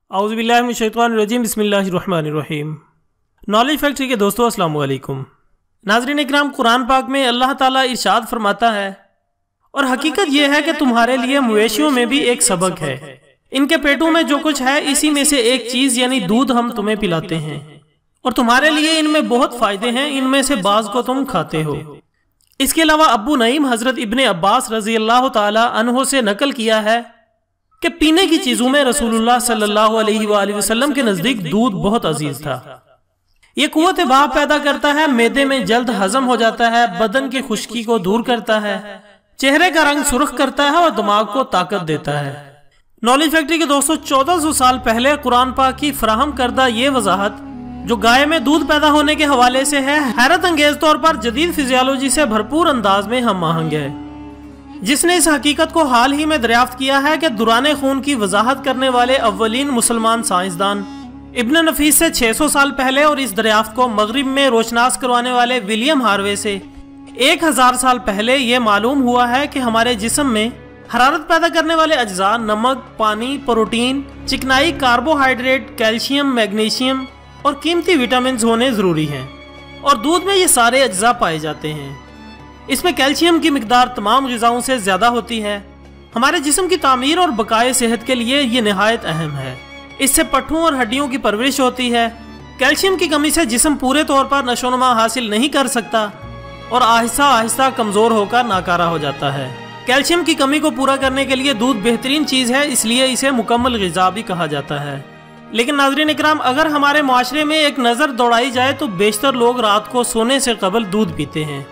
औज़ुबिल्लाहि मिनश्शैतानिर्रजीम बिस्मिल्लाहिर्रहमानिर्रहीम। Knowledge factory के दोस्तों अस्सलाम वालेकुम। नाज़रीन इकराम, कुरान पाक में अल्लाह ताला इरशाद फरमाता है, और हकीकत यह है कि तुम्हारे लिए मवेशियों में भी एक सबक है। इनके पेटों में जो कुछ है इसी में से एक चीज यानी दूध हम तुम्हें पिलाते हैं, और तुम्हारे लिए इनमें बहुत फायदे हैं, इनमें से बाज को तुम खाते हो। इसके अलावा अब्बू नईम हजरत इब्ने अब्बास रजी अल्लाह ताला अन्हो से नकल किया है कि पीने की चीजों में रसूलुल्लाह सल्लल्लाहु अलैहि वसल्लम के नजदीक दूध बहुत अजीज था। ये कुव्वत भाप पैदा करता है, मैदे में जल्द हजम हो जाता है, बदन की खुश्की को दूर करता है, चेहरे का रंग सुर्ख करता है और दिमाग को ताकत देता है। नॉलेज फैक्ट्री के दोस्तों 1400 साल पहले कुरान पाक की फराहम करदा ये वजाहत जो गाय में दूध पैदा होने के हवाले से है, हैरत अंगेज तौर पर जदीद फिजियोलॉजी से भरपूर अंदाज में हम आहंग है, जिसने इस हकीकत को हाल ही में दरियाफ्त किया है कि दुराने खून की वजाहत करने वाले अव्वलीन मुसलमान साइंसदान इब्न नफीस से 600 साल पहले और इस दरियाफ्त को मगरिब में रोशनास करवाने वाले विलियम हार्वे से 1000 साल पहले ये मालूम हुआ है कि हमारे जिस्म में हरारत पैदा करने वाले अज्जा नमक, पानी, प्रोटीन, चिकनाई, कार्बोहाइड्रेट, कैल्शियम, मैग्नीशियम और कीमती विटामिन होने जरूरी हैं, और दूध में ये सारे अज्जा पाए जाते हैं। इसमें कैल्शियम की मिकदार तमाम ग़िज़ाओं से ज़्यादा होती है। हमारे जिस्म की तामीर और बकाए सेहत के लिए ये नहायत अहम है। इससे पट्ठों और हड्डियों की परवरिश होती है। कैल्शियम की कमी से जिस्म पूरे तौर पर नशोनुमा हासिल नहीं कर सकता और आहिस्ता आहिस्ता कमज़ोर होकर नाकारा हो जाता है। कैल्शियम की कमी को पूरा करने के लिए दूध बेहतरीन चीज़ है, इसलिए इसे मुकम्मल ग़िज़ा भी कहा जाता है। लेकिन नाज़रीन इकराम, अगर हमारे माशरे में एक नज़र दौड़ाई जाए तो बेशतर लोग रात को सोने से कबल दूध पीते हैं,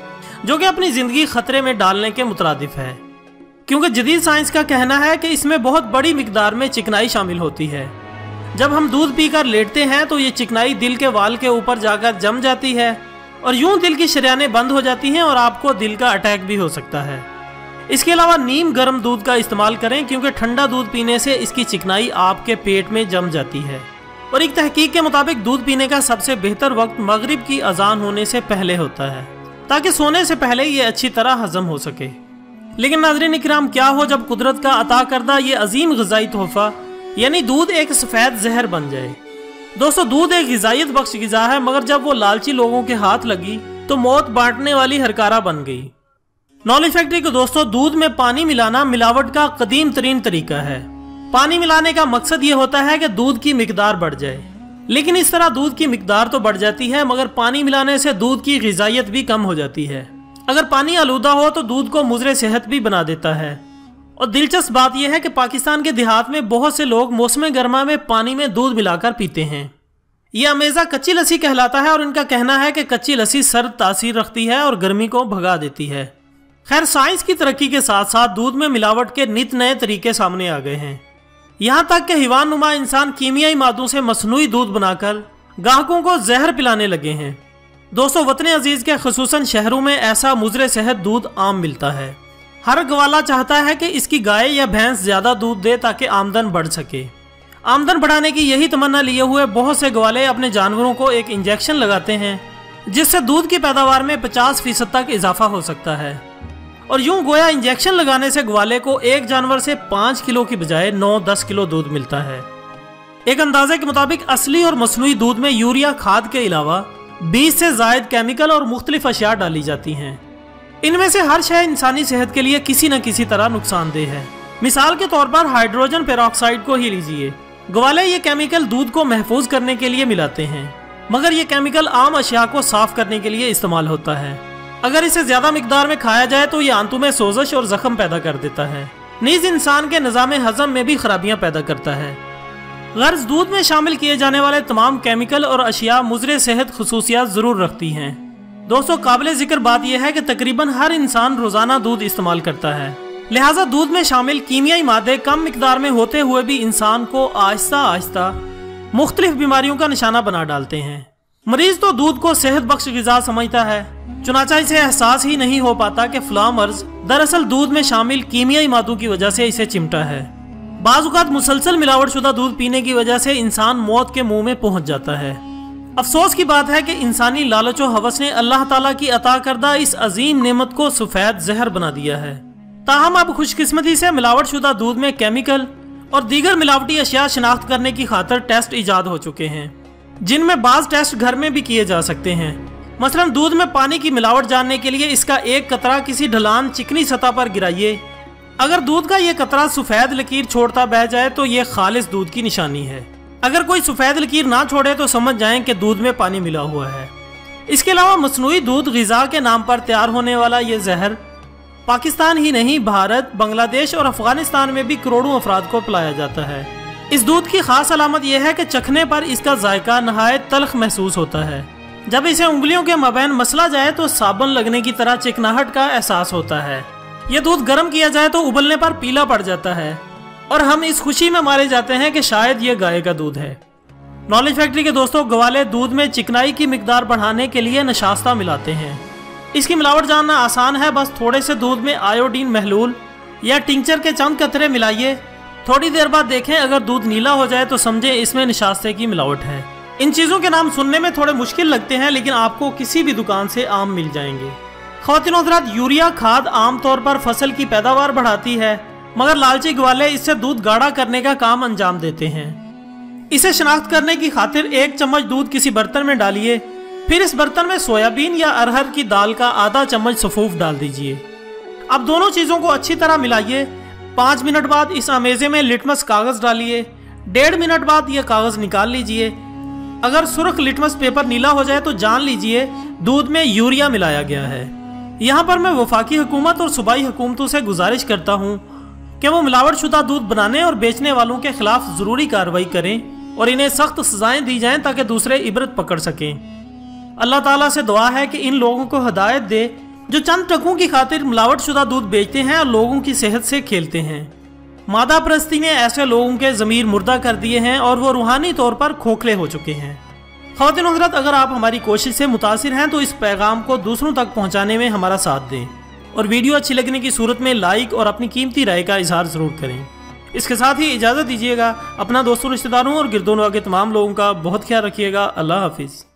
जो कि अपनी ज़िंदगी खतरे में डालने के मुतरादिफ है, क्योंकि जदीद साइंस का कहना है कि इसमें बहुत बड़ी मिकदार में चिकनाई शामिल होती है। जब हम दूध पीकर लेटते हैं तो ये चिकनाई दिल के वाल के ऊपर जाकर जम जाती है और यूं दिल की शरियानें बंद हो जाती हैं और आपको दिल का अटैक भी हो सकता है। इसके अलावा नीम गर्म दूध का इस्तेमाल करें, क्योंकि ठंडा दूध पीने से इसकी चिकनाई आपके पेट में जम जाती है। और एक तहकीक के मुताबिक दूध पीने का सबसे बेहतर वक्त मगरिब की अजान होने से पहले होता है, ताकि सोने से पहले ये अच्छी तरह हजम हो सके। लेकिन नाज़रीन इकराम, क्या हो जब कुदरत का अता करदा ये अजीम ग़िज़ाई तोहफा यानी दूध एक सफ़ेद जहर बन जाए। दोस्तों, दूध एक ग़िज़ाइयत बख्श ग़िज़ा है, मगर जब वो लालची लोगों के हाथ लगी तो मौत बांटने वाली हरकारा बन गई। नॉलेज फैक्ट्री को दोस्तों, दूध में पानी मिलाना मिलावट का कदीम तरीन तरीका है। पानी मिलाने का मकसद ये होता है कि दूध की मिकदार बढ़ जाए, लेकिन इस तरह दूध की मिकदार तो बढ़ जाती है, मगर पानी मिलाने से दूध की ग़िज़ाइयत भी कम हो जाती है। अगर पानी आलूदा हो तो दूध को मुज़रे सेहत भी बना देता है। और दिलचस्प बात यह है कि पाकिस्तान के देहात में बहुत से लोग मौसम गर्मा में पानी में दूध मिलाकर पीते हैं। यह अमेज़ा कच्ची लस्सी कहलाता है और इनका कहना है कि कच्ची लस्सी सर्द तासीर रखती है और गर्मी को भगा देती है। खैर, साइंस की तरक्की के साथ साथ दूध में मिलावट के नित नए तरीके सामने आ गए हैं। यहाँ तक कि हिवान नुमा इंसान कीमियाई मादों से मसनूई दूध बनाकर ग्राहकों को जहर पिलाने लगे हैं। दोस्तों, वतन अजीज के खुसूसन शहरों में ऐसा मुज़रे सेहत दूध आम मिलता है। हर गवाला चाहता है कि इसकी गाय या भैंस ज्यादा दूध दे ताकि आमदन बढ़ सके। आमदन बढ़ाने की यही तमन्ना लिए हुए बहुत से गवाले अपने जानवरों को एक इंजेक्शन लगाते हैं, जिससे दूध की पैदावार में 50% तक इजाफा हो सकता है। और यूं गोया इंजेक्शन लगाने से ग्वाले को एक जानवर से 5 किलो की बजाय 9-10 किलो दूध मिलता है। एक अंदाजे के मुताबिक असली और मसनूई दूध में यूरिया खाद के अलावा 20 से ज़ायद केमिकल और मुख्तलिफ अशिया डाली जाती हैं। इनमें से हर शय इंसानी सेहत के लिए किसी न किसी तरह नुकसानदेह है। मिसाल के तौर पर हाइड्रोजन पेरोक्साइड को ही लीजिए। ग्वाले ये केमिकल दूध को महफूज करने के लिए मिलाते हैं, मगर ये केमिकल आम अशिया को साफ करने के लिए इस्तेमाल होता है। अगर इसे ज्यादा मिकदार में खाया जाए तो ये आंतों में सोजश और जख्म पैदा कर देता है, नीज इंसान के निज़ाम हजम में भी खराबियां पैदा करता है। गर्ज दूध में शामिल किए जाने वाले तमाम केमिकल और अशिया मुज़रे सेहत खुसूसियात जरूर रखती हैं। दोस्तों, काबिल जिक्र बात यह है कि तकरीबन हर इंसान रोजाना दूध इस्तेमाल करता है, लिहाजा दूध में शामिल कीमियाई मादे कम मिकदार में होते हुए भी इंसान को आहिस्ता आहिस्ता मुख्तलिफ बीमारियों का निशाना बना डालते हैं। मरीज तो दूध को सेहत बख्श ग़िज़ा समझता है, चुनाचा इसे एहसास ही नहीं हो पाता कि फला मर्ज दरअसल दूध में शामिल कीमियाई मादों की वजह से इसे चिमटा है। बाज़-औक़ात मुसलसल मिलावट शुदा दूध पीने की वजह से इंसान मौत के मुंह में पहुंच जाता है। अफसोस की बात है कि इंसानी लालच और हवस ने अल्लाह ताला की अता करदा इस अजीम नेमत को सफ़ेद जहर बना दिया है। ताहम अब खुशकिस्मती से मिलावट शुदा दूध में केमिकल और दीगर मिलावटी अशिया शिनाख्त करने की खातिर टेस्ट ईजाद हो चुके हैं, जिनमें बाज़ टेस्ट घर में भी किए जा सकते हैं। मसलन दूध में पानी की मिलावट जानने के लिए इसका एक कतरा किसी ढलान चिकनी सतह पर गिराइए। अगर दूध का ये कतरा सफ़ेद लकीर छोड़ता बह जाए तो ये खालिस दूध की निशानी है। अगर कोई सफ़ेद लकीर ना छोड़े तो समझ जाएं कि दूध में पानी मिला हुआ है। इसके अलावा मसनूई दूध ग़िज़ा के नाम पर तैयार होने वाला ये जहर पाकिस्तान ही नहीं, भारत, बांग्लादेश और अफगानिस्तान में भी करोड़ों अफराद को पिलाया जाता है। इस दूध की खास अलामत यह है कि चखने पर इसका जायका नहायत तल्ख महसूस होता है। जब इसे उंगलियों के मबैन मसला जाए तो साबुन लगने की तरह चिकनाहट का एहसास होता है। यह दूध गर्म किया जाए तो उबलने पर पीला पड़ जाता है और हम इस खुशी में मारे जाते हैं कि शायद ये गाय का दूध है। नॉलेज फैक्ट्री के दोस्तों, गवाले दूध में चिकनाई की मिकदार बढ़ाने के लिए नशास्ता मिलाते हैं। इसकी मिलावट जानना आसान है, बस थोड़े से दूध में आयोडीन महलूल या टिंचर के चंद कतरे मिलाइए। थोड़ी देर बाद देखें, अगर दूध नीला हो जाए तो समझें इसमें नशास्ते की मिलावट है। इन चीज़ों के नाम सुनने में थोड़े मुश्किल लगते हैं, लेकिन आपको किसी भी दुकान से आम मिल जाएंगे। ख़वातीन हज़रात, यूरिया खाद आमतौर पर फसल की पैदावार बढ़ाती है, मगर लालची ग्वाले इससे दूध गाढ़ा करने का काम अंजाम देते हैं। इसे शनाख्त करने की खातिर 1 चम्मच दूध किसी बर्तन में डालिए, फिर इस बर्तन में सोयाबीन या अरहर की दाल का आधा चम्मच सफ़ूफ डाल दीजिए। अब दोनों चीज़ों को अच्छी तरह मिलाइए। 5 मिनट बाद इस अमेज़े में लिटमस कागज़ डालिए। 1.5 मिनट बाद यह कागज़ निकाल लीजिए। अगर सुर्ख लिटमस पेपर नीला हो जाए तो जान लीजिए दूध में यूरिया मिलाया गया है। यहाँ पर मैं वफाकी हुकूमत और सूबाई हुकूमतों से गुजारिश करता हूँ कि वो मिलावटशुदा दूध बनाने और बेचने वालों के खिलाफ ज़रूरी कार्रवाई करें और इन्हें सख्त सजाएं दी जाएं ताकि दूसरे इबरत पकड़ सकें। अल्लाह ताला से दुआ है कि इन लोगों को हिदायत दे जो चंद टकों की खातिर मिलावटशुदा दूध बेचते हैं और लोगों की सेहत से खेलते हैं। मादा परस्ती ने ऐसे लोगों के ज़मीर मुर्दा कर दिए हैं और वो रूहानी तौर पर खोखले हो चुके हैं। ख़वातीन हज़रात, अगर आप हमारी कोशिश से मुतासिर हैं तो इस पैगाम को दूसरों तक पहुँचाने में हमारा साथ दें और वीडियो अच्छी लगने की सूरत में लाइक और अपनी कीमती राय का इजहार ज़रूर करें। इसके साथ ही इजाज़त दीजिएगा। अपना दोस्तों, रिश्तेदारों और गिरदोनवा के तमाम लोगों का बहुत ख्याल रखिएगा। अल्लाह हाफिज़।